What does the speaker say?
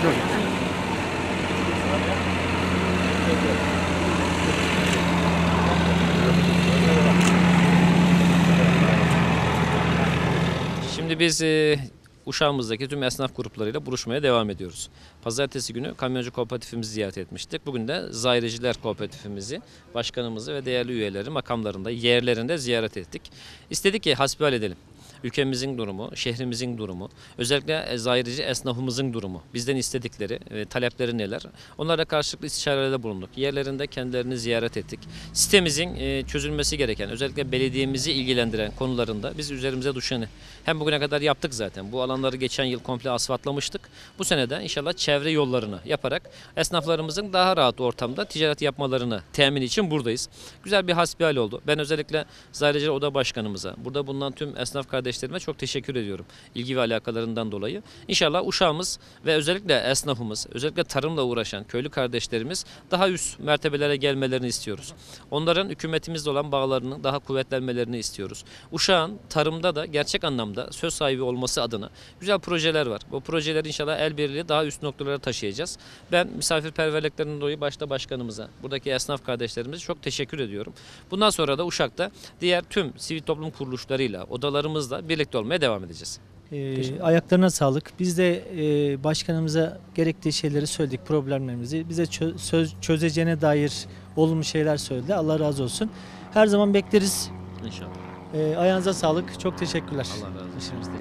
Şimdi biz Uşağımızdaki tüm esnaf gruplarıyla buluşmaya devam ediyoruz. Pazartesi günü Kamyoncu Kooperatifimizi ziyaret etmiştik. Bugün de Zahireciler Kooperatifimizi, başkanımızı ve değerli üyeleri makamlarında, yerlerinde ziyaret ettik. İstedik ki hasbihal edelim. Ülkemizin durumu, şehrimizin durumu, özellikle zahirici esnafımızın durumu, bizden istedikleri, talepleri neler? Onlara karşılıklı istişarelerde bulunduk. Yerlerinde kendilerini ziyaret ettik. Sitemizin çözülmesi gereken, özellikle belediyemizi ilgilendiren konularında biz üzerimize düşeni hem bugüne kadar yaptık zaten. Bu alanları geçen yıl komple asfaltlamıştık. Bu sene de inşallah çevre yollarını yaparak esnaflarımızın daha rahat ortamda ticaret yapmalarını temin için buradayız. Güzel bir hasbihal oldu. Ben özellikle Zahireciler Oda Başkanımıza, burada bulunan tüm esnaf kardeşlerime çok teşekkür ediyorum. İlgi ve alakalarından dolayı. İnşallah uşağımız ve özellikle esnafımız, özellikle tarımla uğraşan köylü kardeşlerimiz daha üst mertebelere gelmelerini istiyoruz. Onların hükümetimizle olan bağlarının daha kuvvetlenmelerini istiyoruz. Uşağın tarımda da gerçek anlamda söz sahibi olması adına güzel projeler var. Bu projeleri inşallah el birliğiyle daha üst noktalara taşıyacağız. Ben misafirperverliklerinden dolayı başta başkanımıza, buradaki esnaf kardeşlerimize çok teşekkür ediyorum. Bundan sonra da Uşak'ta diğer tüm sivil toplum kuruluşlarıyla, odalarımızla birlikte olmaya devam edeceğiz. Ayaklarına sağlık. Biz de başkanımıza gerektiği şeyleri söyledik, problemlerimizi. Bize çözeceğine dair olumlu şeyler söyledi. Allah razı olsun. Her zaman bekleriz. İnşallah. Ayağınıza sağlık. Çok teşekkürler. Allah razı olsun.